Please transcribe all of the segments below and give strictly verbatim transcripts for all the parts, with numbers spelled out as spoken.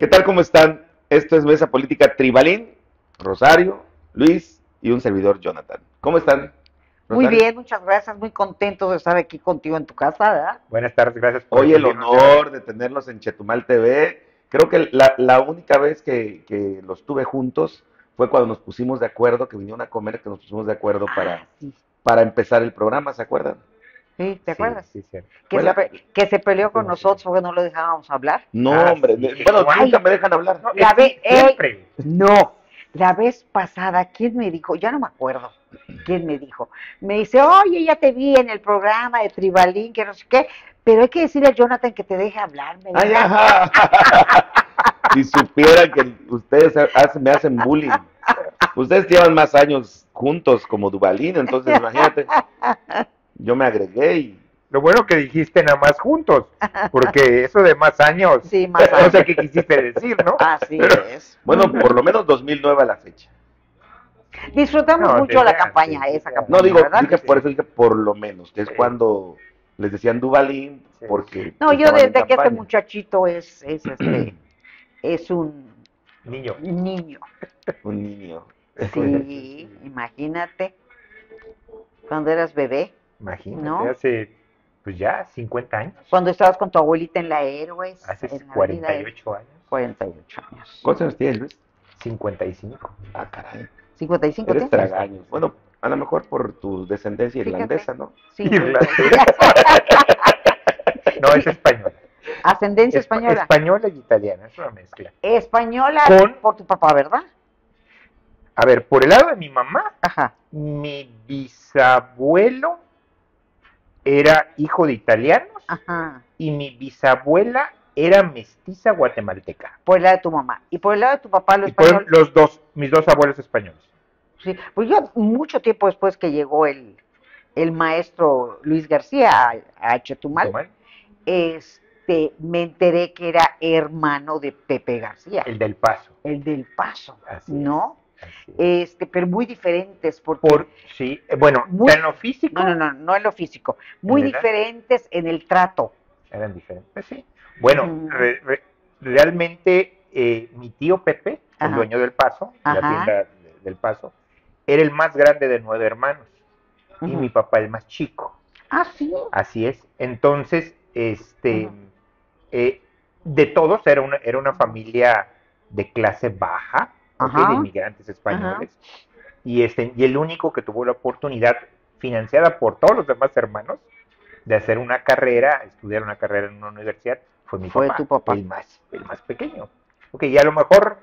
¿Qué tal? ¿Cómo están? Esto es Mesa Política Tribalín, Rosario, Luis y un servidor Jonathan. ¿Cómo están, Muy Rosario? bien, muchas gracias. Muy contento de estar aquí contigo en tu casa, ¿verdad? Buenas tardes, gracias por Hoy el recibirnos. honor de tenerlos en Chetumal T V. Creo que la, la única vez que, que los tuve juntos fue cuando nos pusimos de acuerdo, que vinieron a comer, que nos pusimos de acuerdo Ah, para, sí. para empezar el programa, ¿se acuerdan? Sí, ¿te Sí, acuerdas? sí, cierto. Que Fue se, la- pe- que se peleó con Sí, nosotros sí. porque no lo dejábamos hablar. No, Ah, hombre. sí. de- bueno, Ay. nunca me dejan hablar. No, La es que ve- ey, siempre. no, la vez pasada, ¿quién me dijo? Ya no me acuerdo. ¿Quién me dijo? Me dice, oye, ya te vi en el programa de Tribalín, que no sé qué, pero hay que decirle a Jonathan que te deje hablar. Me Ay, dijo. ajá. Si supieran que ustedes hacen- me hacen bullying. Ustedes llevan más años juntos como Duvalín, entonces imagínate, yo me agregué y Lo bueno que dijiste nada más juntos, porque eso de más años, Sí, más no años. sé qué quisiste decir, ¿no? Así es. bueno, por lo menos dos mil nueve a la fecha. Disfrutamos No, mucho desde la campaña, antes, esa desde campaña, No digo, ¿verdad? dije Sí. por eso dije por lo menos, que es Sí. cuando les decían Duvalín, Sí. porque No, yo estaban en desde que este campaña. muchachito es, es este, es un Niño. niño. Un niño. Sí, imagínate, cuando eras bebé, Imagínate, ¿no? hace, pues ya, cincuenta años, Cuando estabas con tu abuelita en la Héroes, hace en la cuarenta y avenida ocho años, cuarenta y ocho años. ¿Cuántos años tienes, Luis? cincuenta y cinco. Ah, caray. ¿cincuenta y cinco Eres tienes? tragaños. Bueno, a lo mejor por tu descendencia Fíjate. irlandesa, ¿no? cincuenta. No, es española. Ascendencia Espa- española. Española y italiana, es una mezcla. Española Con- por tu papá, ¿verdad? A ver, por el lado de mi mamá, Ajá. mi bisabuelo era hijo de italianos Ajá. y mi bisabuela era mestiza guatemalteca. Por el lado de tu mamá. Y por el lado de tu papá, lo Y fueron español. los dos, mis dos abuelos españoles. Sí, pues yo mucho tiempo después que llegó el, el maestro Luis García a, a Chetumal, ¿Tomás? este, me enteré que era hermano de Pepe García, El del Paso. el del Paso, Así ¿no? es, así es. Este, pero muy diferentes, porque Por, sí, eh, bueno, Muy- en lo físico no, no, no, no en lo físico, muy ¿En edad? diferentes en el trato. eran diferentes, sí. Bueno, Ujú. re- re- realmente eh, mi tío Pepe, el Ajá. dueño del Paso, la Ajá. tienda de- del Paso, era el más grande de nueve hermanos y Ujú. mi papá el más chico. Ah, sí. Así es. Entonces, este, Ujú. eh, de todos era una, era una familia de clase baja, ¿ok? Ajá. De inmigrantes españoles. Y, este, y el único que tuvo la oportunidad, financiada por todos los demás hermanos, de hacer una carrera, estudiar una carrera en una universidad, fue mi Fue papá, tu papá. el más, el más pequeño. Ok, y a lo mejor,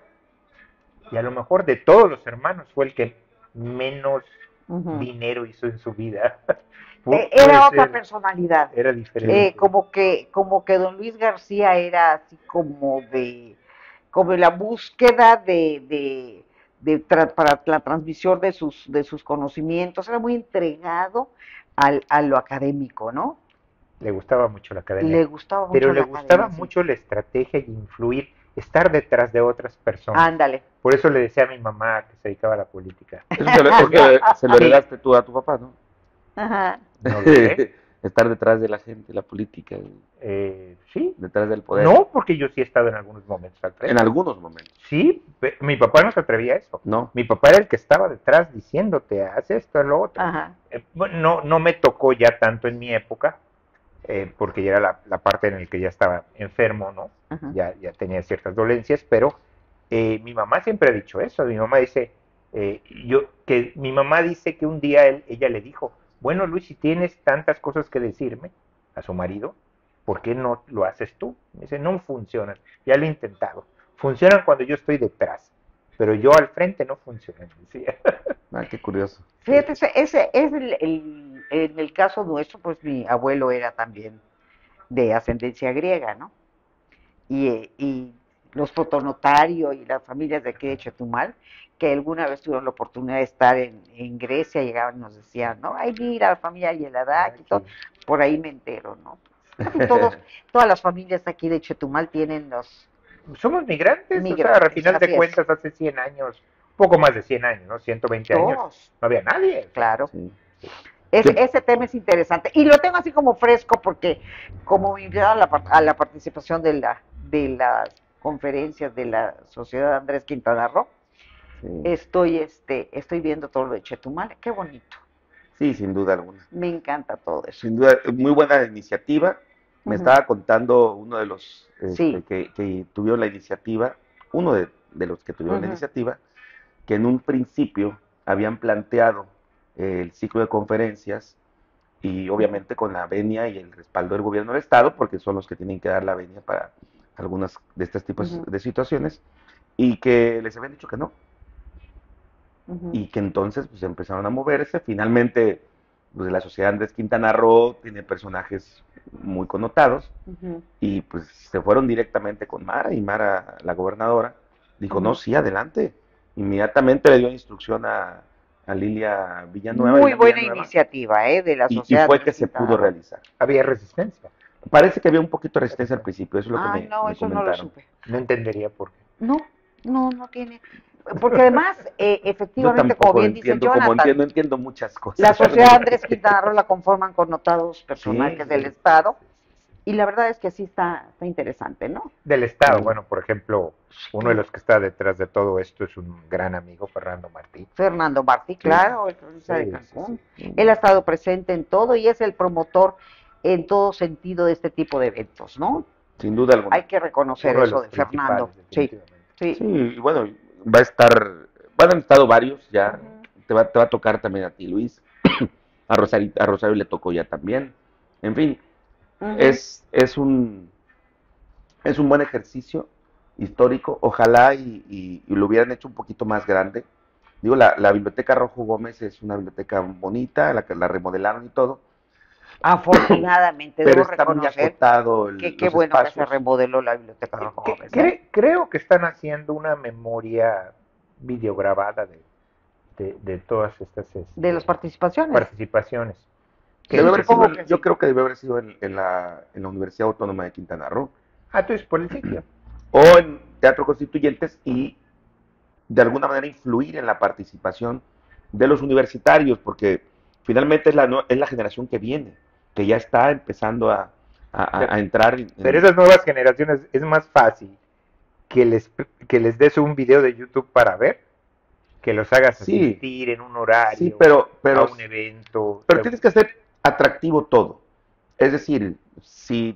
y a lo mejor de todos los hermanos fue el que menos Ujú. dinero hizo en su vida. Pu- Eh, era puede otra ser, personalidad. Era diferente. Eh, como que, como que don Luis García era así como de, como la búsqueda de, de, de tra- para la transmisión de sus, de sus conocimientos, era muy entregado al, a lo académico, ¿no? Le gustaba mucho la academia. Le gustaba mucho pero le la gustaba academia, sí. mucho la estrategia y influir, estar detrás de otras personas. Ándale. Por eso le decía a mi mamá que se dedicaba a la política. Eso se lo, es que se lo heredaste tú a tu papá, ¿no? Ajá. No lo sé. Estar detrás de la gente, la política, Eh, sí. detrás del poder. No, porque yo sí he estado en algunos momentos al frente. En algunos momentos, Sí, pe- mi papá no se atrevía a eso. ¿no? Mi papá era el que estaba detrás diciéndote, haz esto, haz lo otro. Ajá. Eh, bueno, no, no me tocó ya tanto en mi época, eh, porque ya era la, la parte en la que ya estaba enfermo, ¿no? Ajá. Ya, ya tenía ciertas dolencias, pero eh, mi mamá siempre ha dicho eso. Mi mamá dice, eh, yo, que mi mamá dice que un día él- ella le dijo, bueno, Luis, si tienes tantas cosas que decirme a su marido, ¿por qué no lo haces tú? Me dice, no funcionan, ya lo he intentado. Funcionan cuando yo estoy detrás, pero yo al frente no funcionan, decía. Ah, qué curioso. Fíjate, ese, ese es el, el- en el caso nuestro, pues mi abuelo era también de ascendencia griega, ¿no? Y, eh, y los protonotario y las familias de aquí de Chetumal, que alguna vez tuvieron la oportunidad de estar en, en Grecia, llegaban y nos decían, ¿no? Ay, mira, la familia Yeladak y todo, por ahí me entero, ¿no? Casi todos, todas las familias aquí de Chetumal tienen los... Somos migrantes, Migrantes, o sea, al final así de es. cuentas, hace cien años, poco más de cien años, ¿no? ciento veinte años, Todos, no había nadie. claro. Sí. Ese, Sí. ese tema es interesante. Y lo tengo así como fresco porque como me invitaron a la, par- a la participación de la, de la conferencias de la Sociedad Andrés Quintana Roo, Sí. estoy, este, estoy viendo todo lo de Chetumal, qué bonito, Sí, sin duda alguna. me encanta todo eso. Sin duda, muy buena iniciativa. Me Ujú. estaba contando uno de los este, Sí. que, que tuvieron la iniciativa, uno de, de los que tuvieron la Ujú. iniciativa, que en un principio habían planteado eh, el ciclo de conferencias y obviamente con la venia y el respaldo del gobierno del estado, porque son los que tienen que dar la venia para algunas de estos tipos Ujú. de situaciones, y que les habían dicho que no, Ujú. y que entonces pues empezaron a moverse. Finalmente, pues la sociedad Andrés Quintana Roo tiene personajes muy connotados, Ujú. y pues se fueron directamente con Mara, y Mara, la gobernadora, dijo, Ujú. no, sí, adelante. Inmediatamente le dio instrucción a, a Lilia Villanueva, Muy Lilia buena Villanueva, iniciativa, ¿eh? De la y, y Sociedad fue que Andrés se Quintana pudo Roo. realizar. Había resistencia. Parece que había un poquito de resistencia al principio, eso es lo que Ah, me, no, me eso no lo comentaron. supe. No entendería por qué. No, no, no tiene. Porque además, eh, Yo efectivamente, como tampoco bien dice entiendo, como Jonathan, entiendo, entiendo muchas cosas. la Sociedad realmente. Andrés Quintana Roo la conforman connotados personajes Sí, del sí. Estado, y la verdad es que sí está, está interesante, ¿no? Del Estado, Sí. bueno, por ejemplo, uno de los que está detrás de todo esto es un gran amigo, Fernando Martí. Fernando Martí, claro, el cronista de Sí, sí, Cancún. sí. Él ha estado presente en todo y es el promotor en todo sentido de este tipo de eventos, ¿no? Sin duda alguna. Hay que reconocer Uno de eso los de Fernando. principales, Sí, definitivamente. sí. Sí, y bueno, va a estar, van a estado varios ya, Ujú. te va, te va a tocar también a ti, Luis, a Rosario, a Rosario le tocó ya también, en fin, Ujú. es, es un, es un buen ejercicio histórico, ojalá y, y- y lo hubieran hecho un poquito más grande. Digo, la, la Biblioteca Rojo Gómez es una biblioteca bonita, la que la remodelaron y todo, Afortunadamente, pero debo está muy reconocer acotado que el- qué los bueno que se espacios. remodeló la Biblioteca Que- Rojo que- Gómez, cre- ¿eh? creo que están haciendo una memoria videograbada de, de, de todas estas este, De las participaciones. participaciones. Que, Debe Sí, haber sido, supongo en- que yo sí. creo que debe haber sido en, en la, en la Universidad Autónoma de Quintana Roo, Ah, tú es por el sitio. o en Teatro Constituyentes, y de alguna manera influir en la participación de los universitarios, porque finalmente es la, nue- es la generación que viene, que ya está empezando a, a- Pero, a entrar en... pero en- esas nuevas generaciones es más fácil que les, que les des un video de YouTube para ver, que los hagas Sí, asistir en un sí, horario pero, a pero, un evento. pero tienes que hacer atractivo todo. Es decir, si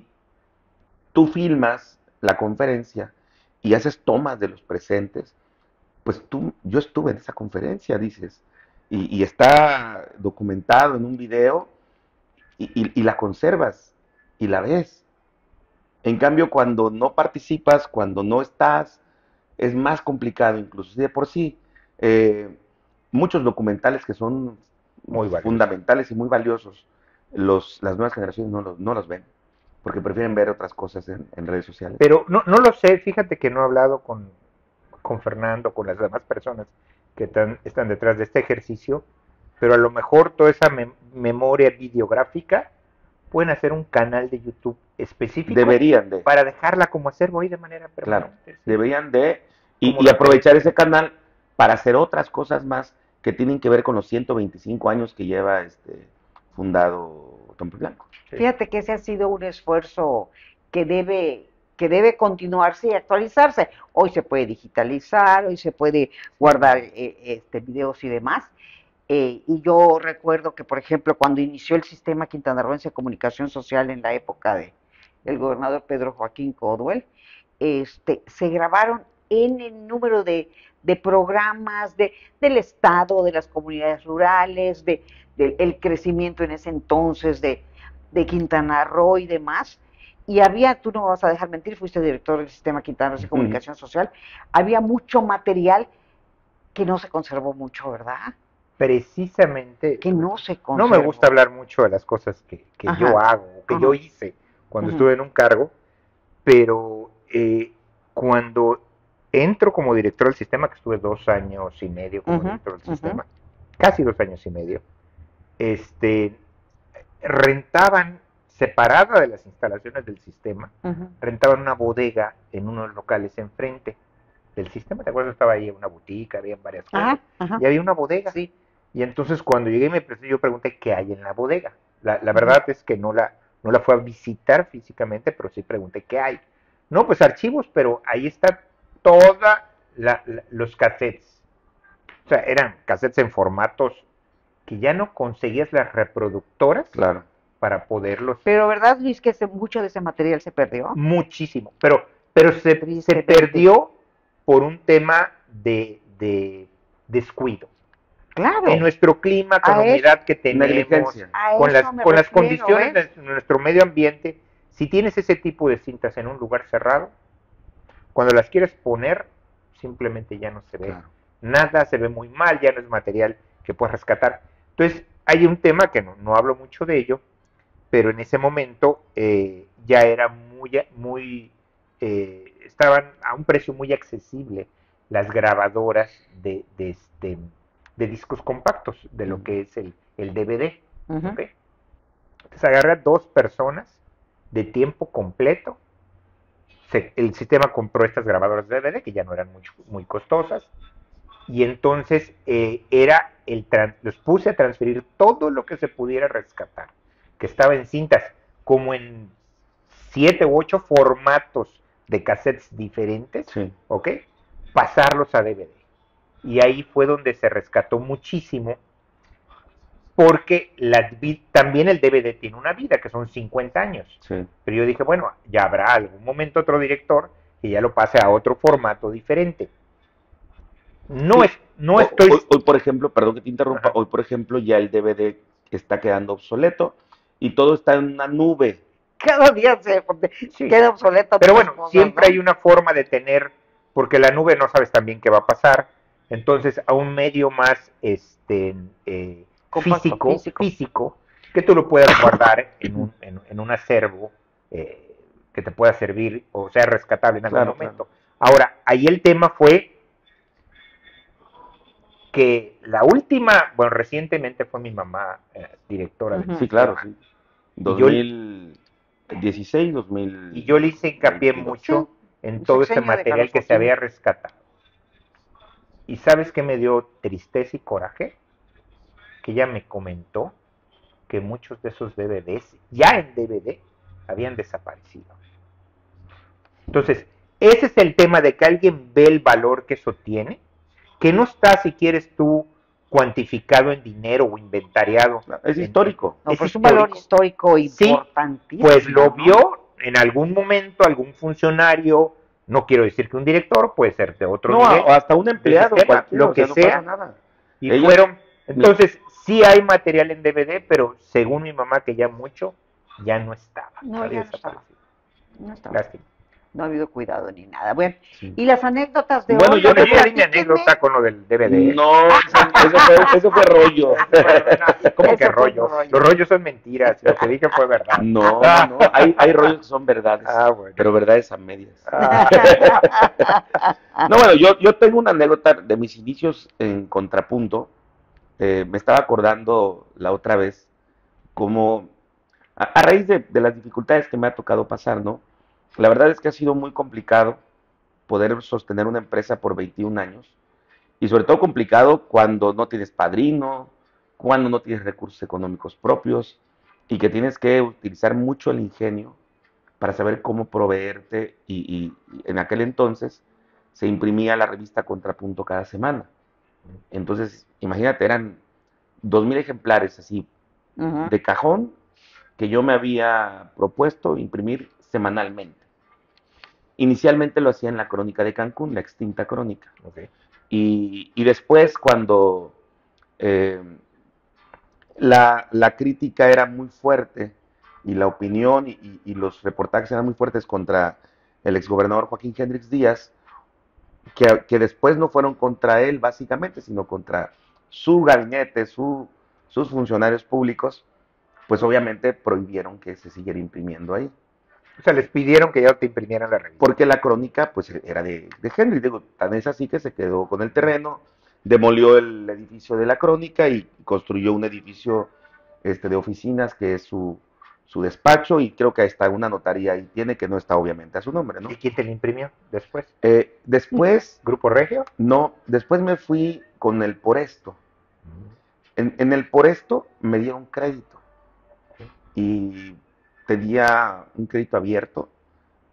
tú filmas la conferencia y haces tomas de los presentes, pues tú, yo estuve en esa conferencia, dices, y, y está documentado en un video, y, y- y la conservas y la ves. En cambio, cuando no participas, cuando no estás, es más complicado incluso. Si de por sí, eh, muchos documentales que son Muy valioso. fundamentales y muy valiosos, los, las nuevas generaciones no los, no los ven, porque prefieren ver otras cosas en, en redes sociales. Pero no, no lo sé, fíjate que no he hablado con, con Fernando, con las demás personas que tan, están detrás de este ejercicio, pero a lo mejor toda esa mem memoria videográfica pueden hacer un canal de YouTube específico Deberían de, para dejarla como acervo ahí de manera claro, permanente. ¿Sí? deberían de, y, Como y lo aprovechar hacemos. ese canal para hacer otras cosas más que tienen que ver con los ciento veinticinco años que lleva este fundado Templo Blanco. Sí. Fíjate que ese ha sido un esfuerzo que debe, que debe continuarse y actualizarse. Hoy se puede digitalizar, hoy se puede guardar eh, este, videos y demás. Eh, y yo recuerdo que, por ejemplo, cuando inició el sistema quintanarroense de comunicación social en la época de el gobernador Pedro Joaquín Coduel, este, se grabaron en el número de, de programas de, del Estado, de las comunidades rurales, de, de el crecimiento en ese entonces de, de Quintana Roo y demás. Y había, tú no me vas a dejar mentir, fuiste director del sistema quintanarroense de comunicación social, había mucho material que no se conservó mucho, ¿verdad? Precisamente, Que no se no conservó. me gusta hablar mucho de las cosas que, que Ajá. yo hago, que Ajá. yo hice cuando Ujú. estuve en un cargo, pero eh, cuando entro como director del sistema, que estuve dos años y medio como Ujú, director del ujú. sistema, casi dos años y medio, este, rentaban, separada de las instalaciones del sistema, Ujú. rentaban una bodega en unos locales enfrente del sistema. ¿Te acuerdas? Estaba ahí una botica, había varias cosas, Ajá, ajá. y había una bodega. Sí. Y entonces cuando llegué y me presenté, yo pregunté qué hay en la bodega. La, la Ujú. verdad es que no la, no la fui a visitar físicamente, pero sí pregunté qué hay. No, pues archivos, pero ahí está toda la, la- los cassettes. O sea, eran cassettes en formatos que ya no conseguías las reproductoras Claro. para poderlos. Pero ¿verdad, Luis, que ese- mucho de ese material se perdió? Muchísimo, pero, pero se, se Tristemente. perdió por un tema de, de descuido. Claro. En nuestro clima, con A la eso- humedad que tenemos, Negligencia. A con eso las, me con las refiero, condiciones ¿ves? de nuestro medio ambiente, si tienes ese tipo de cintas en un lugar cerrado, cuando las quieres poner, simplemente ya no se ve Claro. nada, se ve muy mal, ya no es material que puedas rescatar. Entonces, hay un tema que no, no hablo mucho de ello, pero en ese momento eh, ya era muy, muy eh, estaban a un precio muy accesible las grabadoras de, de, este, de discos compactos, de lo Mm. que es el, el D V D. Ujú. ¿Ok? Entonces agarra dos personas de tiempo completo. Se- el sistema compró estas grabadoras de D V D que ya no eran muy, muy costosas, y entonces eh, era el tran- los puse a transferir todo lo que se pudiera rescatar, que estaba en cintas, como en siete u ocho formatos de cassettes diferentes, Sí. ¿ok? Pasarlos a D V D. Y ahí fue donde se rescató muchísimo, porque la, también el D V D tiene una vida, que son cincuenta años. Sí. Pero yo dije, bueno, ya habrá algún momento otro director que ya lo pase a otro formato diferente. No, Sí. es, no Hoy- estoy... Hoy, hoy, por ejemplo, perdón que te interrumpa, Ajá. hoy, por ejemplo, ya el D V D está quedando obsoleto y todo está en una nube. Cada día se Sí. queda obsoleta. Pero muchas bueno, cosas, siempre ¿no? hay una forma de tener, porque la nube no sabes también qué va a pasar, entonces a un medio más este, eh, Compacto, físico, físico. físico, que tú lo puedas guardar en un, en, en un acervo eh, que te pueda servir o sea rescatable en algún Claro, momento. Ahora, ahí el tema fue que la última, bueno, recientemente fue mi mamá eh, directora del Ujú. Sí, claro, sistema, sí. Y yo- dos mil dieciséis, dos mil y yo le hice hincapié veintidós. mucho Sí, en el todo este sexenio de material Carlos que se Joaquín. había rescatado. ¿Y sabes qué me dio tristeza y coraje? Que ella me comentó que muchos de esos D V Ds, ya en D V D, habían desaparecido. Entonces, ese es el tema de que alguien ve el valor que eso tiene, que no está, si quieres tú, cuantificado en dinero o inventariado. Es en- histórico. No, es pues un valor histórico Sí, importantísimo. Pues lo ¿no? vio en algún momento algún funcionario, no quiero decir que un director, puede ser de otro No, nivel, o hasta un empleado, sistema, cualquiera, lo o sea, que no sea. pasa nada. y Ellos- fueron, entonces sí hay material en D V D, pero según mi mamá, que ya mucho, ya no estaba. No, había ya no estaba. desaparecido. No estaba. Lástima. No ha habido cuidado ni nada. Bueno, Sí. y las anécdotas de Bueno, hoy. yo Bueno, te yo ya di mi platíquenme. anécdota con lo del D V D. No, eso, eso fue, eso fue rollo. ¿Cómo Eso que fue rollo? un rollo. Los rollos son mentiras, lo que dije fue verdad. No, no, no. Hay, hay rollos que son verdades, Ah, bueno. pero verdades a medias. Ah, No, bueno, yo, yo tengo una anécdota de mis inicios en Contrapunto. Eh, me estaba acordando la otra vez como a, a raíz de, de las dificultades que me ha tocado pasar, ¿no? La verdad es que ha sido muy complicado poder sostener una empresa por veintiún años y sobre todo complicado cuando no tienes padrino, cuando no tienes recursos económicos propios y que tienes que utilizar mucho el ingenio para saber cómo proveerte y, y- y en aquel entonces se imprimía la revista Contrapunto cada semana. Entonces, imagínate, eran dos mil ejemplares así Ujú. de cajón que yo me había propuesto imprimir semanalmente. Inicialmente lo hacía en la Crónica de Cancún, la extinta Crónica. ok. Y, y después cuando eh, la, la crítica era muy fuerte y la opinión y, y- y los reportajes eran muy fuertes contra el exgobernador Joaquín Hendrix Díaz, que, que después no fueron contra él básicamente, sino contra su gabinete, su, sus funcionarios públicos, pues obviamente prohibieron que se siguiera imprimiendo ahí. O sea, les pidieron que ya te imprimieran la revista. Porque la crónica pues era de, de Henry, digo, tan es así que se quedó con el terreno, demolió el edificio de la crónica y construyó un edificio este, de oficinas que es su, su despacho y creo que hasta una notaría ahí tiene que no está obviamente a su nombre, ¿no? ¿Y quién te la imprimió después? Eh, después, ¿Grupo Regio? no, después me fui con el por esto. En, en el por esto me dieron crédito y tenía un crédito abierto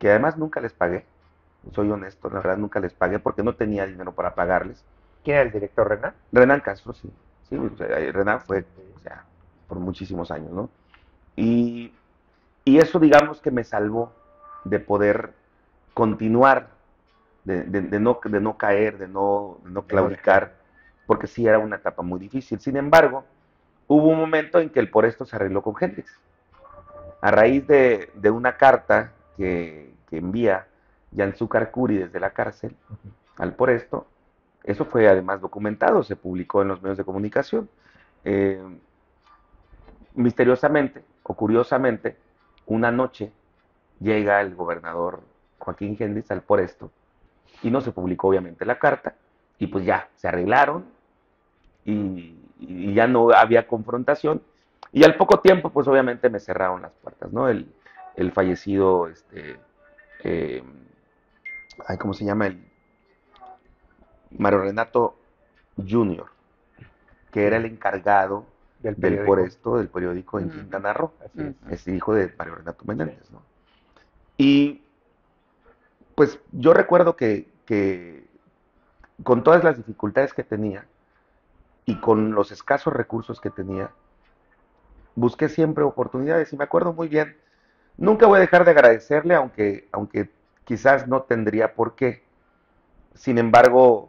que además nunca les pagué, soy honesto, la verdad nunca les pagué porque no tenía dinero para pagarles. ¿Quién era el director, Renan? Renan Castro, sí, sí, o sea, Renan fue, o sea, por muchísimos años, ¿no? Y, y eso digamos que me salvó de poder continuar, de, de, de, no, de no caer, de no, de no claudicar, porque sí era una etapa muy difícil. Sin embargo, hubo un momento en que el Por Esto se arregló con Hendrix. A raíz de, de una carta que, que envía Yanzúcar Curi desde la cárcel al Por Esto, eso fue además documentado, se publicó en los medios de comunicación. Eh, misteriosamente o curiosamente, una noche llega el gobernador Joaquín Hendrix al Por Esto y no se publicó obviamente la carta y pues ya se arreglaron y, y ya no había confrontación y al poco tiempo pues obviamente me cerraron las puertas, ¿no? El, el fallecido, este, eh, ay, ¿cómo se llama? El Mario Renato junior, que era el encargado del, del Por Esto, del periódico en uh-huh. Quintana Roo. Así es. Uh-huh. Es hijo de Mario Renato Menéndez, sí. ¿no? Y pues yo recuerdo que, que con todas las dificultades que tenía y con los escasos recursos que tenía, busqué siempre oportunidades y me acuerdo muy bien, nunca voy a dejar de agradecerle, aunque, aunque quizás no tendría por qué. Sin embargo,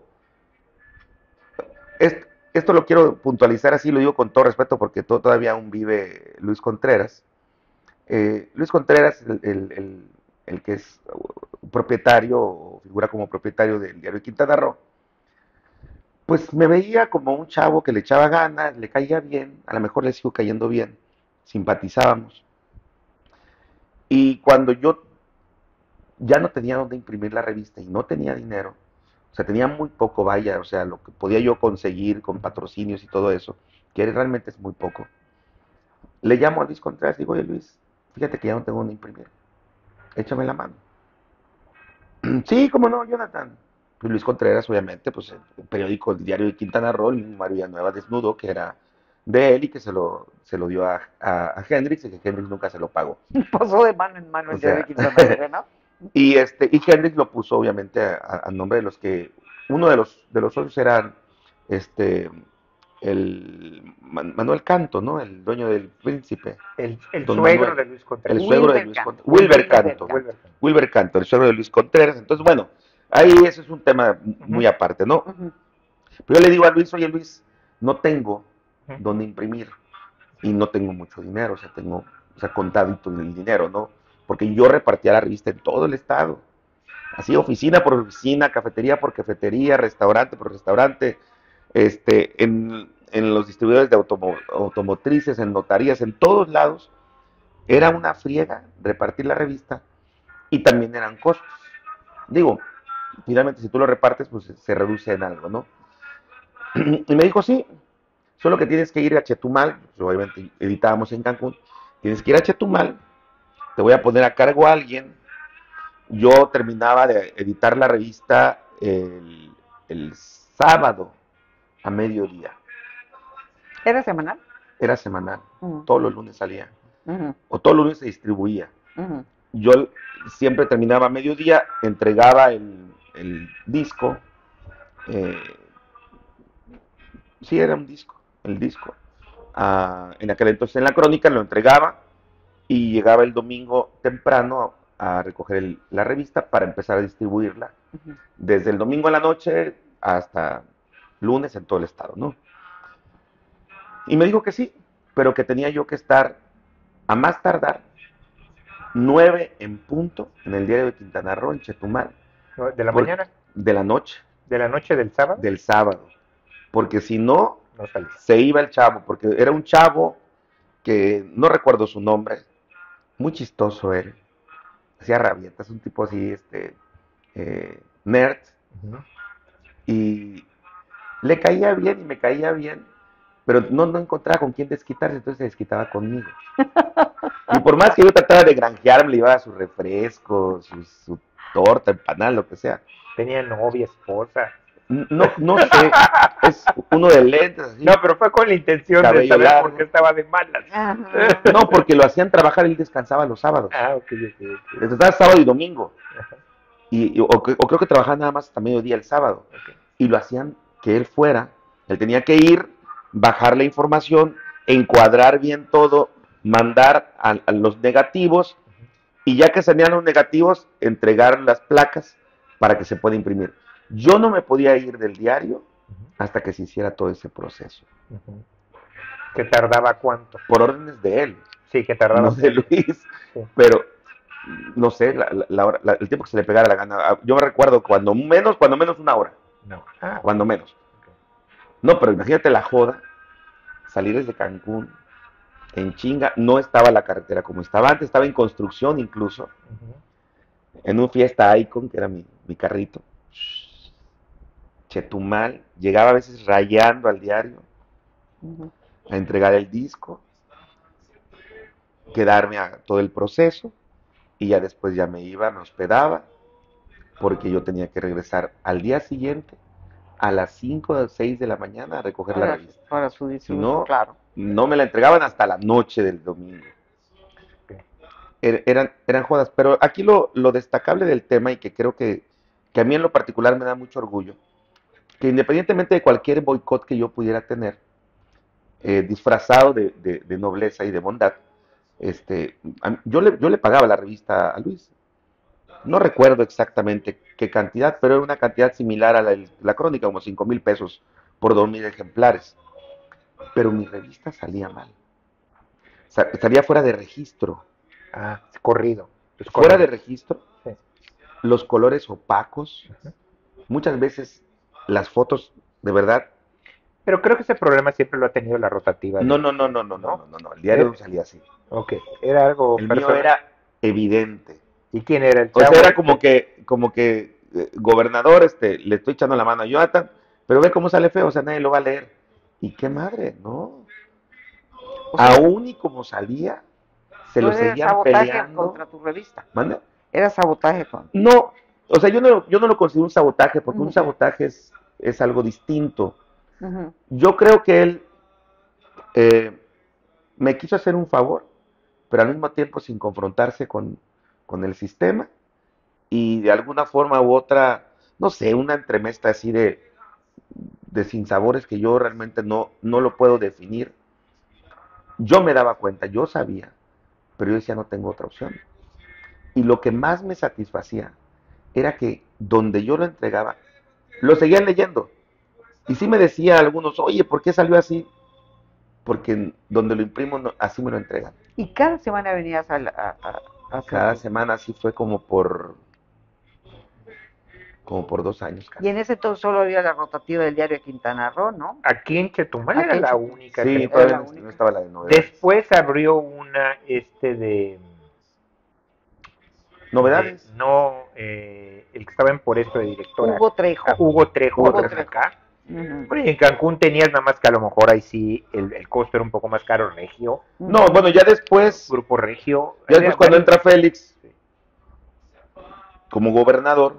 es, esto lo quiero puntualizar así, lo digo con todo respeto porque to, todavía aún vive Luis Contreras. Eh, Luis Contreras, el, el, el, el que es propietario o figura como propietario del diario Quintana Roo, pues me veía como un chavo que le echaba ganas, le caía bien, a lo mejor le sigo cayendo bien, simpatizábamos. Y cuando yo ya no tenía dónde imprimir la revista y no tenía dinero, o sea, tenía muy poco, vaya, o sea, lo que podía yo conseguir con patrocinios y todo eso, que realmente es muy poco. Le llamo a Luis Contreras y digo, oye Luis, fíjate que ya no tengo dónde imprimir, échame la mano. Sí, cómo no, Jonathan. Pues Luis Contreras, obviamente, pues el periódico, el diario de Quintana Roo, el Mario Villanueva Desnudo, que era de él y que se lo, se lo dio a, a, a Hendrix y que Hendrix nunca se lo pagó. Pasó de mano en mano el diario de Quintana Roo, ¿no? Y, este, y Hendrix lo puso, obviamente, a, a nombre de los que, uno de los, de los socios eran, este, el Manuel Canto, ¿no? El dueño del Príncipe. El, el suegro Manuel, de Luis Contreras. El suegro Wilber de Luis Canto. Contreras. Wilber Canto. Wilber Canto. Wilber Canto, el suegro de Luis Contreras. Entonces, bueno, ahí ese es un tema muy uh-huh. aparte, ¿no? Uh-huh. Pero yo le digo a Luis, oye Luis, no tengo uh-huh. dónde imprimir y no tengo mucho dinero, o sea, tengo, o sea, contadito el dinero, ¿no? Porque yo repartía la revista en todo el estado. Así, oficina por oficina, cafetería por cafetería, restaurante por restaurante, este, en, en los distribuidores de automo, automotrices, en notarías, en todos lados. Era una friega repartir la revista y también eran costos. Digo, finalmente si tú lo repartes, pues se reduce en algo, ¿no? Y me dijo, sí, solo que tienes que ir a Chetumal, pues, obviamente editábamos en Cancún, tienes que ir a Chetumal, te voy a poner a cargo a alguien. Yo terminaba de editar la revista el, el sábado a mediodía. ¿Era semanal? Era semanal, uh-huh. todos los lunes salía, uh-huh. o todos los lunes se distribuía. Uh-huh. Yo siempre terminaba a mediodía, entregaba el, el disco, eh, sí era un disco, el disco, uh, en aquel entonces en la Crónica lo entregaba y llegaba el domingo temprano a, a recoger el, la revista para empezar a distribuirla, uh-huh. desde el domingo en la noche hasta lunes en todo el estado, ¿no? Y me dijo que sí, pero que tenía yo que estar a más tardar nueve en punto en el diario de Quintana Roo, en Chetumal. ¿De la por, mañana? De la noche. ¿De la noche del sábado? Del sábado. Porque si no, no salía. Se iba el chavo, porque era un chavo que no recuerdo su nombre, muy chistoso él, hacía rabietas, un tipo así, este, eh, nerd, uh-huh. y le caía bien y me caía bien, pero no, no encontraba con quién desquitarse, entonces se desquitaba conmigo. Y por más que yo trataba de granjearme, le llevaba su refresco, su, su torta, empanada, lo que sea. Tenía novia, esposa. No, no sé, es uno de lentes, así, No, pero fue con la intención de cabello saber largo. por qué estaba de malas. Ajá. No, porque lo hacían trabajar, él descansaba los sábados. Ah, ok, ok, ok. Descansaba sábado y domingo. Ajá, Y, y- o, que- o creo que trabajaba nada más hasta mediodía el sábado. ok. Y lo hacían que él fuera. Él tenía que ir, bajar la información, encuadrar bien todo, mandar a, a los negativos, y ya que salían los negativos, entregar las placas para que se pueda imprimir. Yo no me podía ir del diario Ujú, hasta que se hiciera todo ese proceso, ujú. ¿Que tardaba cuánto? por órdenes de él, Sí, que tardaba no de cuánto. Luis, Sí. pero no sé, la- la- la hora- la- el tiempo que se le pegara la gana. Yo me recuerdo cuando menos, cuando menos una hora, No. Ah, cuando menos. ok. No, pero imagínate la joda, salir desde Cancún, en chinga, no estaba la carretera como estaba antes, estaba en construcción incluso, Ujú. en un Fiesta Icon, que era mi, mi carrito. Chetumal, llegaba a veces rayando al diario Ujú. a entregar el disco, quedarme a todo el proceso y ya después ya me iba, me hospedaba, porque yo tenía que regresar al día siguiente a las cinco o seis de la mañana a recoger la Para, revista. para su Si distribución, no, claro. no me la entregaban hasta la noche del domingo. Ok. Er- Eran, eran jodas, pero aquí lo, lo destacable del tema y que creo que, que a mí en lo particular me da mucho orgullo, que independientemente de cualquier boicot que yo pudiera tener, eh, disfrazado de, de- de nobleza y de bondad, este, a- yo, le, yo le pagaba la revista a Luis. No recuerdo exactamente qué cantidad, pero era una cantidad similar a la, la crónica, como cinco mil pesos por dos mil ejemplares. Pero mi revista salía mal. Sa- salía fuera de registro. Ah, es corrido. Es Fuera de corrido. registro, Sí. los colores opacos, Ujú. muchas veces las fotos, de verdad, Pero creo que ese problema siempre lo ha tenido la rotativa. no, de- no, no, no, no, no, ¿No? no, no, no, el diario Eh, no salía así. Ok, era algo El mío personal. era evidente. ¿Y quién era el O chavo? sea, era como que, como que, eh, gobernador, este, le estoy echando la mano a Jonathan, pero ve cómo sale feo, o sea, nadie lo va a leer. ¿Y qué madre? No. O sea, Aún y como salía, se tú lo eres seguían sabotaje peleando. contra tu revista. ¿Manda? Era sabotaje con. No, o sea, yo no, yo no lo considero un sabotaje, porque un Ujú, sabotaje es, es algo distinto. ujú. Yo creo que él eh, me quiso hacer un favor, pero al mismo tiempo sin confrontarse con, con el sistema y de alguna forma u otra, no sé, una entremezcla así de, de sinsabores que yo realmente no, no lo puedo definir. Yo me daba cuenta, yo sabía, pero yo decía no tengo otra opción. Y lo que más me satisfacía era que donde yo lo entregaba, lo seguían leyendo. Y sí me decía algunos, oye, ¿por qué salió así? Porque donde lo imprimo, no- así me lo entregan. Y cada semana venías a, la- a, a- a hacer Cada tu- semana así fue como por, como por dos años Y casi. en ese entonces solo había la rotativa del diario de Quintana Roo, ¿no? Aquí en Chetumal Aquí era en la Chetumal. única. Sí, creo. todavía la no, única. no estaba la de novedades. Después abrió una, este de... ¿Novedades? de- no, eh, el que estaba en por esto de directora. Hugo Trejo. Ah, Hugo Trejo. Hugo por Trejo. acá. Ujú. Bueno, y en Cancún tenías nada más que a lo mejor ahí sí el, el costo era un poco más caro, Regio. No, bueno, ya después, Grupo Regio. ya había después cuando varios. entra Félix Sí. como gobernador,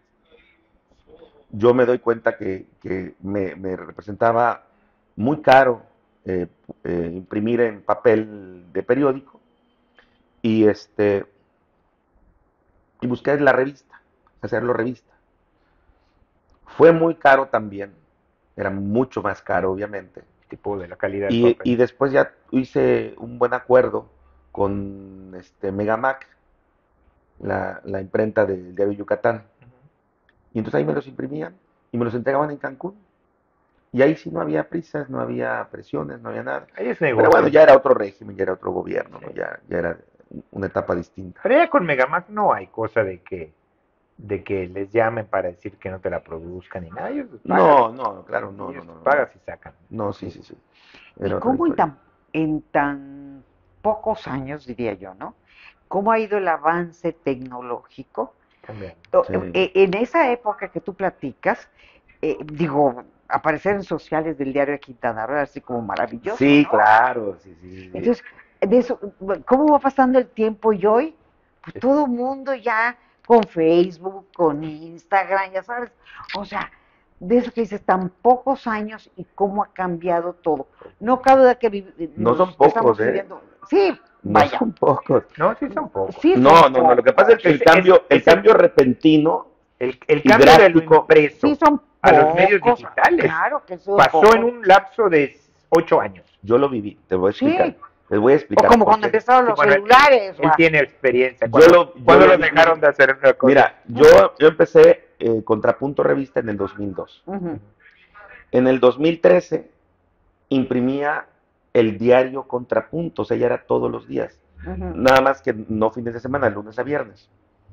yo me doy cuenta que, que me, me representaba muy caro eh, eh, imprimir en papel de periódico y este y busqué la revista, hacerlo revista. Fue muy caro también, era mucho más caro obviamente. Tipo de la calidad del Y, papel. y después ya hice un buen acuerdo con este Megamac, la, la imprenta del diario Yucatán. Ujú. Y entonces ahí me los imprimían y me los entregaban en Cancún. Y ahí sí no había prisas, no había presiones, no había nada. Ahí es Pero negocio. bueno, ya era otro régimen, ya era otro gobierno, ¿no? Sí. ya, ya era una etapa distinta. Pero ya con Megamac no hay cosa de que de que les llamen para decir que no te la produzcan ni nada. Ellos pagan. No, no, claro, no, no, Ellos no. no. pagas y sacan. No, sí, sí, sí. ¿Y Era otra cómo en historia. tan, en tan pocos años, diría yo, ¿no? ¿Cómo ha ido el avance tecnológico? También. O- Sí. eh, En esa época que tú platicas, eh, digo, aparecer en sociales del diario de Quintana Roo era así como maravilloso, Sí, ¿no? claro, sí, sí. Entonces, de eso, ¿cómo va pasando el tiempo y hoy? Pues Sí. todo el mundo ya con Facebook, con Instagram, ya sabes, o sea, de eso que dices, tan pocos años y cómo ha cambiado todo. No cabe duda que vi- No son nos pocos, estamos ¿eh? viviendo. Sí, No vaya. son pocos. No, sí son pocos. Sí, No, son no, no. Lo que pasa es que el Ese- cambio, ese- el ese- cambio repentino El, el Y cambio de lo drástico. impreso Sí, son a los medios pocos, digitales Claro que son pasó pocos. en un lapso de ocho años. yo lo viví. Te voy a explicar. Sí. Les voy a O explicar. como por cuando qué. empezaron Sí, los bueno, celulares. Él va. tiene experiencia. Yo ¿Cuándo, lo- yo cuándo lo los viví. dejaron de hacer una cosa? Mira, yo, yo empecé eh, Contrapunto Revista en el dos mil dos. Ujú. En el dos mil trece imprimía el diario Contrapunto, o sea, ya era todos los días. Ujú. Nada más que no fines de semana, lunes a viernes.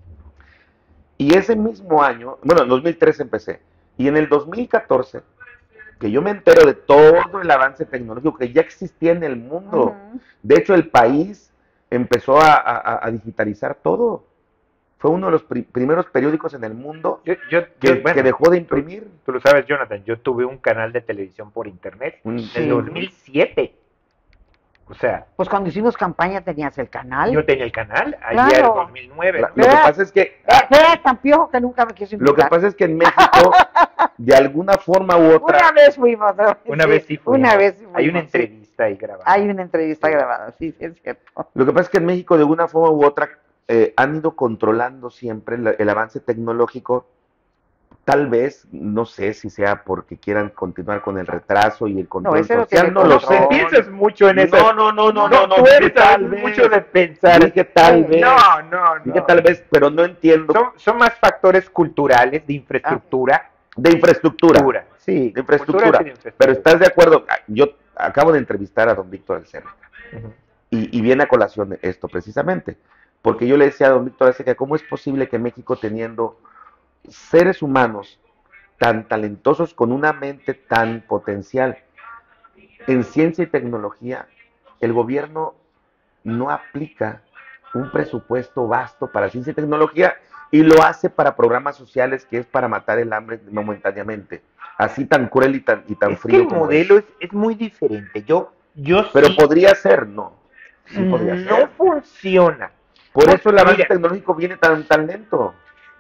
Y ese mismo año, bueno, en dos mil trece empecé. Y en el dos mil catorce, que yo me entero de todo el avance tecnológico que ya existía en el mundo. Ujú. De hecho, el país empezó a, a- a digitalizar todo. Fue uno de los pri- primeros periódicos en el mundo Yo, yo, que, yo- bueno, que dejó de tú, imprimir. tú lo sabes, Jonathan, yo tuve un canal de televisión por internet Un- en Sí. el dos mil siete. O sea, Pues cuando hicimos campaña tenías el canal. yo tenía el canal Claro. ayer dos mil nueve. La- ¿no? Lo que ¿Verdad? pasa es que Eh, Era tan piojo que nunca me quiso lo invitar. que pasa es que en México, de alguna forma u otra, Una vez fuimos. ¿no? Una vez sí fuimos. Una vez sí fuimos. Hay una sí. entrevista ahí grabada. Hay una entrevista Sí. grabada, sí, sí, es cierto. lo que pasa es que en México de alguna forma u otra eh, han ido controlando siempre la- el avance tecnológico. Tal vez, no sé si sea porque quieran continuar con el retraso y el control ese no social, tiene no lo control. sé. Piensas mucho en eso. No, no, no, no, no, no, tú dije eres tal mucho vez. de pensar. Dije tal vez. No, no, no. Dije tal vez, pero no entiendo. Son, son más factores culturales, de infraestructura. De infraestructura. Cultura, sí, De infraestructura. cultural y de infraestructura. Pero estás de acuerdo. Yo acabo de entrevistar a don Víctor Alcena. Ujú. Y, y viene a colación esto precisamente. Porque yo le decía a don Víctor Alcena, ¿cómo es posible que México, teniendo seres humanos tan talentosos con una mente tan potencial en ciencia y tecnología, el gobierno no aplica un presupuesto vasto para ciencia y tecnología y lo hace para programas sociales, que es para matar el hambre momentáneamente? Así tan cruel y tan, y tan Es que frío el como modelo es. es, es muy diferente. Yo, yo Pero sí, podría ser, no. Sí podría no ser. funciona. Por eso el avance Mira. tecnológico viene tan, tan lento.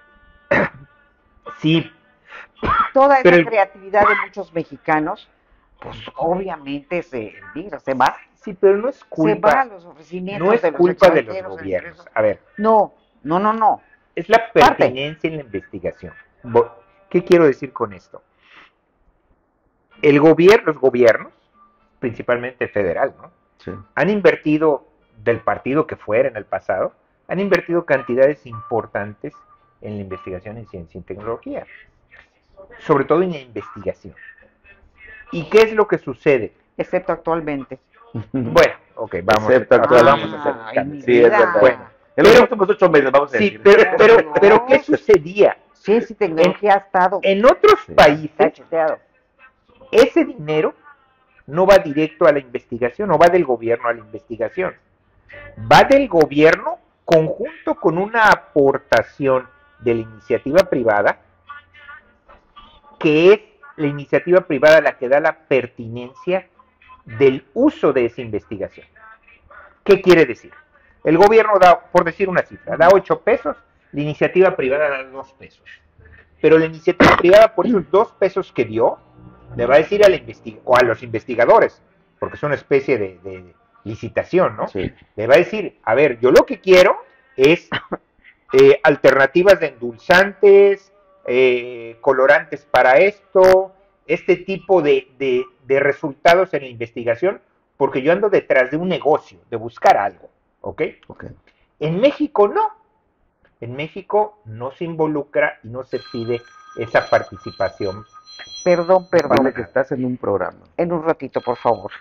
Sí, Toda esa Pero el- creatividad de muchos mexicanos, pues obviamente se, mira, se va. sí, pero no es Se va a culpa. los ofrecimientos No es de los culpa de los extranjeros, gobiernos. empresas. A ver, No, no, no, no. es la Parte. pertinencia en la investigación. Bo- ¿Qué quiero decir con esto? El gobierno, los gobiernos, principalmente federal, ¿no? Sí. Han invertido, del partido que fuera en el pasado, han invertido cantidades importantes en la investigación en ciencia y tecnología, sobre todo en la investigación. ¿Y qué es lo que sucede? Excepto actualmente. Bueno, ok, vamos, Excepto a, actualmente. vamos a hacer Ay, cambios. Sí, es mira. verdad. Bueno, En los últimos ocho meses, vamos a sí, decir. pero, pero, pero ¿qué sucedía? Ciencia y tecnología ha estado En otros Sí. países, cacheteado. ese dinero no va directo a la investigación, no va del gobierno a la investigación. Va del gobierno conjunto con una aportación de la iniciativa privada, que es la iniciativa privada la que da la pertinencia del uso de esa investigación. ¿Qué quiere decir? El gobierno da, por decir una cifra, da ocho pesos, la iniciativa privada da dos pesos. Pero la iniciativa privada, por esos dos pesos que dio, le va a decir a, la investiga o a los investigadores, porque es una especie de, de licitación, ¿no? Sí. Le va a decir, a ver, yo lo que quiero es eh, alternativas de endulzantes, eh, colorantes para esto, este tipo de, de, de resultados en la investigación, porque yo ando detrás de un negocio, de buscar algo, ¿ok? Ok. En México no. En México no se involucra y no se pide esa participación. Perdón, perdón. Vale, que estás en un programa. En un ratito, por favor.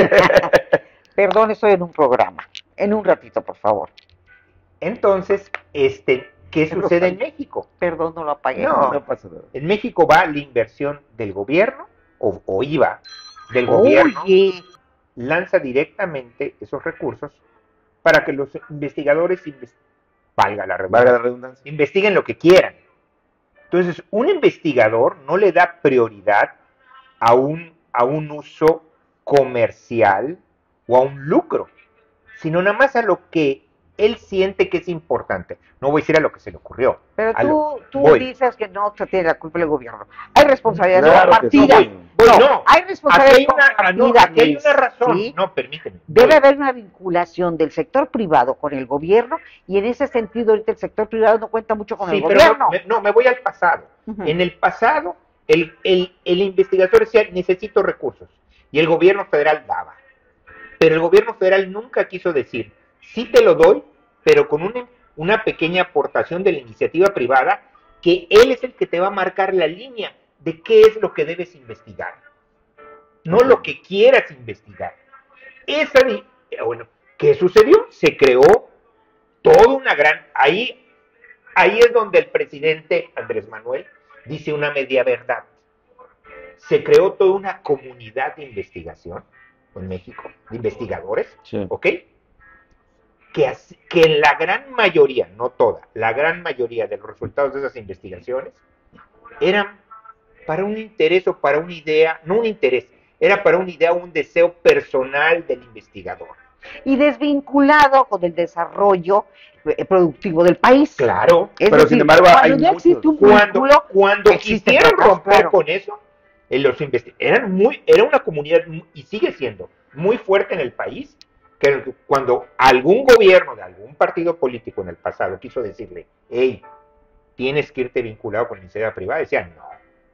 Perdón, estoy en un programa. En un ratito, por favor. Entonces, este, ¿qué sucede en México? Perdón, no lo apagué. No. No pasa nada. En México va la inversión del gobierno, o, o I V A del gobierno, Oye, lanza directamente esos recursos para que los investigadores, inves- valga la Valga redundancia, la redundancia. investiguen lo que quieran. Entonces, un investigador no le da prioridad a un, a un uso comercial o a un lucro, sino nada más a lo que él siente que es importante. No voy a decir a lo que se le ocurrió. Pero a tú, lo- tú voy. dices que no se tiene la culpa el gobierno. Hay responsabilidades Claro que compartidas. sí. Voy, no, no. hay Aquí responsabilidades hay una, ah, no, compartidas. aquí hay Luis, una razón. ¿sí? No, permíteme. Debe Voy. haber una vinculación del sector privado con el gobierno y en ese sentido ahorita el sector privado no cuenta mucho con Sí, el pero gobierno. no me, no, me voy al pasado. Ujú. En el pasado, el, el, el investigador decía, necesito recursos. Y el gobierno federal daba. Pero el gobierno federal nunca quiso decir, sí te lo doy, pero con una, una pequeña aportación de la iniciativa privada, que él es el que te va a marcar la línea de qué es lo que debes investigar. No lo que quieras investigar. Esa, di- bueno, ¿qué sucedió? Se creó toda una gran... Ahí, ahí es donde el presidente Andrés Manuel dice una media verdad. Se creó toda una comunidad de investigación en México, de investigadores, Sí. ¿ok? Que, as- que en la gran mayoría, no toda, la gran mayoría de los resultados de esas investigaciones eran para un interés o para una idea, no un interés, era para una idea o un deseo personal del investigador. Y desvinculado con el desarrollo eh, productivo del país. Claro, Es Pero, decir, sin embargo, cuando hay no muchos. existe un cuando, vínculo, cuando existe quisieron fracaso, romper claro. con eso, eh, los investi- eran muy, era una comunidad, mu- y sigue siendo, muy fuerte en el país, que cuando algún gobierno de algún partido político en el pasado quiso decirle, hey, tienes que irte vinculado con la iniciativa privada, decían no.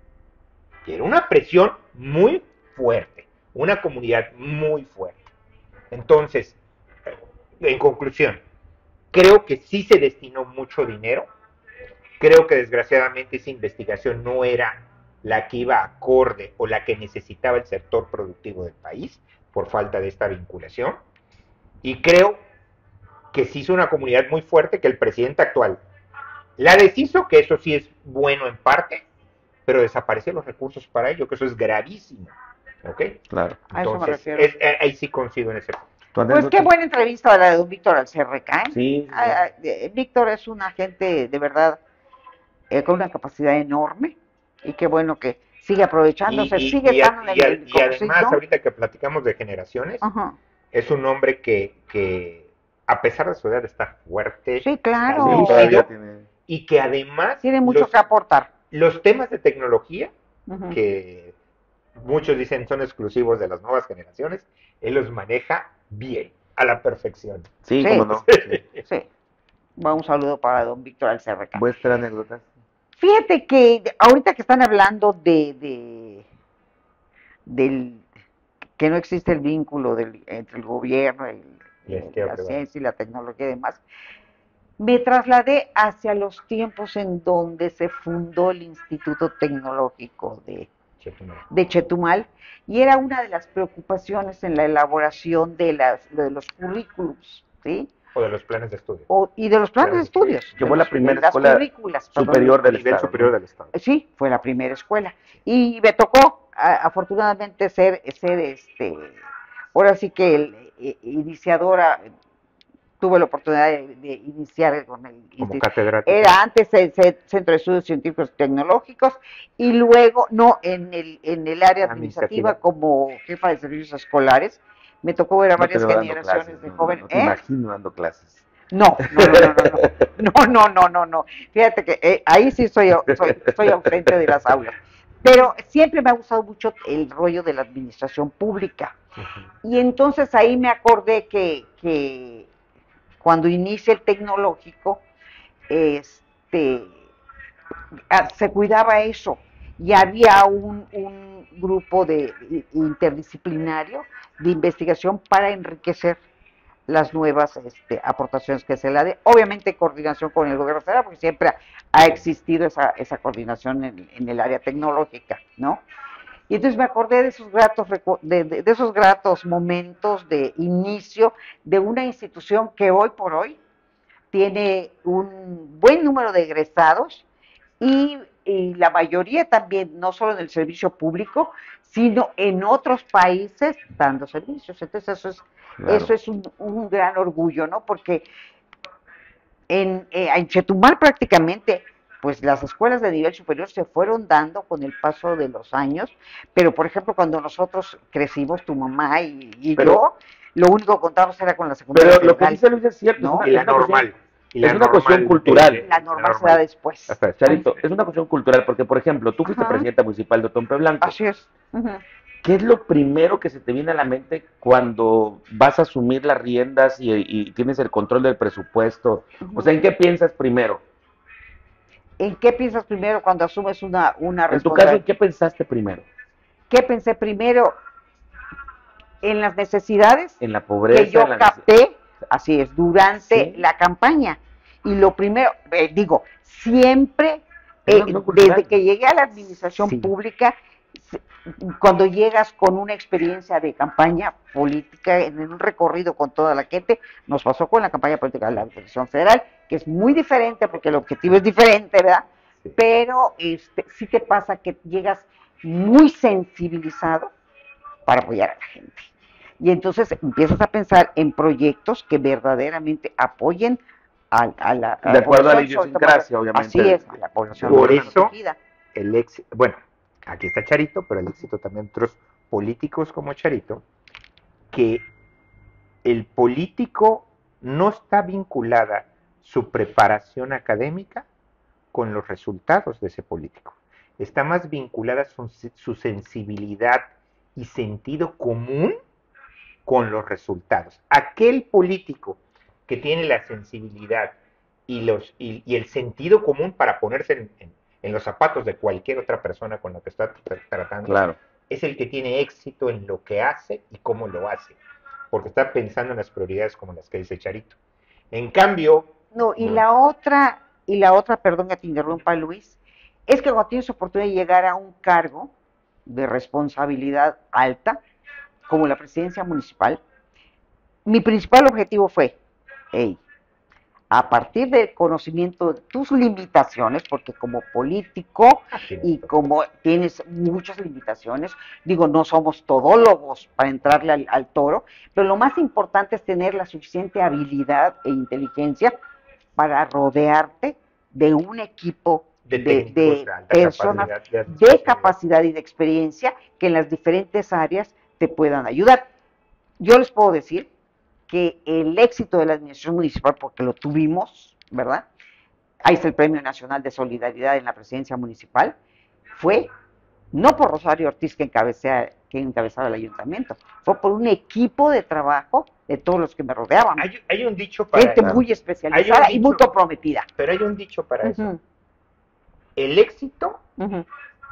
Y era una presión muy fuerte, una comunidad muy fuerte. Entonces, en conclusión, creo que sí se destinó mucho dinero. Creo que desgraciadamente esa investigación no era la que iba acorde o la que necesitaba el sector productivo del país por falta de esta vinculación. Y creo que sí hizo una comunidad muy fuerte que el presidente actual la deshizo, que eso sí es bueno en parte, pero desaparecen los recursos para ello, que eso es gravísimo. ¿Ok? Claro. A eso me Entonces, refiero. es, eh, ahí sí coincido en ese punto. ¿Tu Pues anécdota? qué buena entrevista la de don Víctor Alcerreca, ¿eh? Sí, sí, sí. Ah, ah, eh, Víctor es una gente de verdad eh, con una capacidad enorme y qué bueno que sigue aprovechándose, Y, y- sigue y a- estando en y a- el y además, coconcito. ahorita que platicamos de generaciones, Ajá. es un hombre que, que, a pesar de su edad, está fuerte, Sí, Sí, claro. lúcido, todavía tiene- y que además Tiene mucho los, que aportar. los temas de tecnología, Ujú. que muchos dicen son exclusivos de las nuevas generaciones, él los maneja bien, a la perfección. Sí, Sí. cómo no. Sí. Sí. Va un saludo para don Víctor Alcerreca. Vuestra anécdota. Fíjate que ahorita que están hablando de, de del que no existe el vínculo del, entre el gobierno, el, Y el el- sector la privado. ciencia y la tecnología y demás, me trasladé hacia los tiempos en donde se fundó el Instituto Tecnológico de, Chetumal. de Chetumal y era una de las preocupaciones en la elaboración de, las, de los currículums, ¿sí? O de los planes de estudio. O- y de los planes de Planes de estudios. Que de fue la los- de primera las escuela currículas, perdón. superior del nivel Estado. superior ¿no? del Estado. Sí, fue la primera escuela. Y me tocó, a- afortunadamente, ser, ser este, ahora sí que el eh, iniciadora, tuve la oportunidad de, de iniciar con el Como instituto. catedrático. Era antes el C- Centro de Estudios Científicos y Tecnológicos y luego, no, en el, en el área administrativa Administrativa. como jefa de servicios escolares. Me tocó ver a No te varias veo dando generaciones clases, de no, jóvenes. No te ¿Eh? imagino dando clases. No, no, no, no, no, no, no, no, no, no. Fíjate que eh, ahí sí soy, soy, soy ausente de las aulas. Pero siempre me ha gustado mucho el rollo de la administración pública. Y entonces ahí me acordé que, que cuando inicia el tecnológico, este, ah, se cuidaba eso. Y había un, un grupo de i- interdisciplinario de investigación para enriquecer las nuevas este, aportaciones que se le da, obviamente en coordinación con el gobierno federal, porque siempre ha, ha existido esa, esa coordinación en, en el área tecnológica, ¿no? Y entonces me acordé de esos gratos, recu- de, de- de esos gratos momentos de inicio de una institución que hoy por hoy tiene un buen número de egresados y, y la mayoría también, no solo en el servicio público, sino en otros países dando servicios. Entonces eso es, Claro. eso es un, un gran orgullo, ¿no? Porque en, eh, en Chetumal prácticamente, pues las escuelas de nivel superior se fueron dando con el paso de los años, pero por ejemplo cuando nosotros crecimos, tu mamá y, y Pero- yo, lo único que contábamos era con la secundaria. Pero lo que federal. dice Luis es cierto, ¿No? es Y una, la es una cuestión- normal. Y la es una cuestión normal cultural. de- de- La normal se da después. Hasta- Charito, es una cuestión cultural, porque por ejemplo, tú fuiste Ajá. presidenta municipal de Otompe Blanco. Así es. Ujú. ¿Qué es lo primero que se te viene a la mente cuando vas a asumir las riendas y, y tienes el control del presupuesto? O sea, ¿en qué piensas primero? ¿En qué piensas primero cuando asumes una, una En tu responsabilidad? caso, ¿en qué pensaste primero? ¿Qué pensé primero? En las necesidades En la pobreza, que yo en la nece- capté, así es, durante Sí. la campaña. Y lo primero, eh, digo, siempre, Es eh, una cuestión cultural. desde que llegué a la administración Sí. pública, se- cuando llegas con una experiencia de campaña política, en un recorrido con toda la gente, nos pasó con la campaña política de la Administración Federal, que es muy diferente porque el objetivo es diferente, ¿verdad? Sí. Pero este, sí te pasa que llegas muy sensibilizado para apoyar a la gente. Y entonces empiezas a pensar en proyectos que verdaderamente apoyen a, a la, a De acuerdo a la población, sobre todo, idiosincrasia, obviamente. Así es, a la población Por más eso- protegida. el éxito, bueno, aquí está Charito, pero el éxito también de otros políticos como Charito, que el político no está vinculada su preparación académica con los resultados de ese político. Está más vinculada su, su sensibilidad y sentido común con los resultados. Aquel político que tiene la sensibilidad y, los, y, y el sentido común para ponerse en, en, en los zapatos de cualquier otra persona con la que está tr- tratando, Claro. es el que tiene éxito en lo que hace y cómo lo hace, porque está pensando en las prioridades como las que dice Charito. En cambio, No, y no. la otra, y la otra, perdón que te interrumpa, Luis, es que cuando tienes oportunidad de llegar a un cargo de responsabilidad alta, como la presidencia municipal, mi principal objetivo fue, hey, a partir del conocimiento de tus limitaciones, porque como político y como tienes muchas limitaciones, digo, no somos todólogos para entrarle al, al toro, pero lo más importante es tener la suficiente habilidad e inteligencia para rodearte de un equipo de, de, técnicos de de alta personas capacidad, de, de capacidad y de experiencia que en las diferentes áreas te puedan ayudar. Yo les puedo decir que el éxito de la administración municipal, porque lo tuvimos, ¿verdad? Ahí está el Premio Nacional de Solidaridad en la presidencia municipal, fue no por Rosario Ortiz que, encabecea, que encabezaba el ayuntamiento, fue por un equipo de trabajo de todos los que me rodeaban. Hay, hay un dicho para Gente eso, muy especializada Hay un y muy dicho- comprometida. pero hay un dicho para eso. Ujú, El éxito ujú.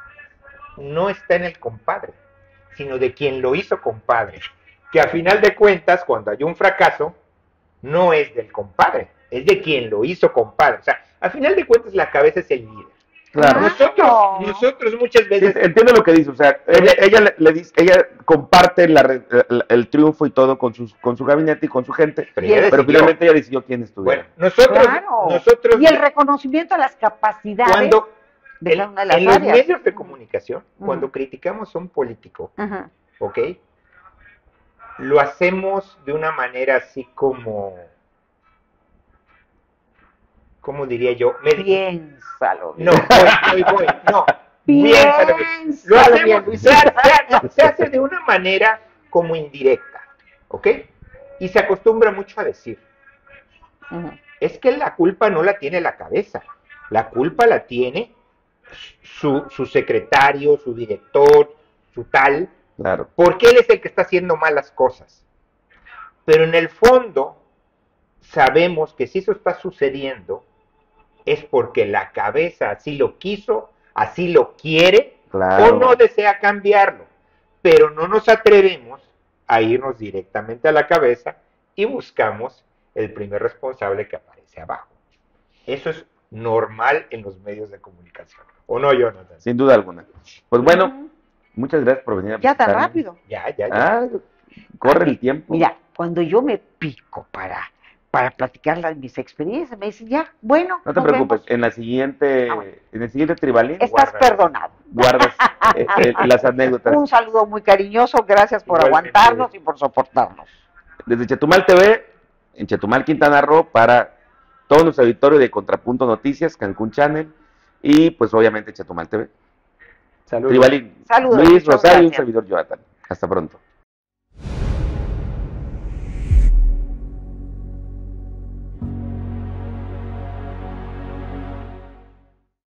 no está en el compadre, sino de quien lo hizo compadre. Que a final de cuentas, cuando hay un fracaso, no es del compadre, es de quien lo hizo compadre. O sea, a final de cuentas la cabeza es el líder. Claro. Nosotros, Claro. nosotros muchas Sí, veces... entiendo lo que dice, o sea, ella, ella le, le dice, ella comparte la re- el, el triunfo y todo con sus, con su gabinete y con su gente, Pero Y ella el- pero decidió. finalmente ella decidió quién estuviera. Bueno, nosotros, Claro. nosotros Y el reconocimiento a las capacidades cuando de en, cada una de las en los áreas. medios de comunicación, Ujú. cuando criticamos a un político, Ajá. ¿ok? Lo hacemos de una manera así como, ¿cómo diría yo? Me- Piénsalo. No, voy, voy, voy, no. Piénsalo bien. Lo Piénsalo hacemos, bien, se, Luisito. hace, se hace de una manera como indirecta, ¿ok? Y se acostumbra mucho a decir, Ujú. es que la culpa no la tiene la cabeza, la culpa la tiene su, su secretario, su director, su tal, Claro. porque él es el que está haciendo malas cosas. Pero en el fondo, sabemos que si eso está sucediendo, es porque la cabeza así lo quiso, así lo quiere, Claro. o no desea cambiarlo. Pero no nos atrevemos a irnos directamente a la cabeza y buscamos el primer responsable que aparece abajo. Eso es normal en los medios de comunicación. ¿O no, Jonathan? Sin duda alguna. Pues bueno, Ujú. muchas gracias por venir a Ya tan visitarme. rápido. Ya, ya, ya. Ah, corre Ay, el tiempo. Mira, cuando yo me pico para, para platicar las, mis experiencias, me dicen, ya, bueno, No te nos preocupes, vemos. en la siguiente, Ah, bueno. en el siguiente tribalín Estás guarda. perdonado. guardas eh, eh, las anécdotas. Un saludo muy cariñoso, gracias por Igualmente. aguantarnos y por soportarnos. Desde Chetumal T V, en Chetumal, Quintana Roo, para todo nuestro auditorio de Contrapunto Noticias, Cancún Channel, y pues obviamente Chetumal T V. Saludos. Tribalín, Saludos, Luis muchas Rosario y un gracias. servidor Jonathan. Hasta pronto.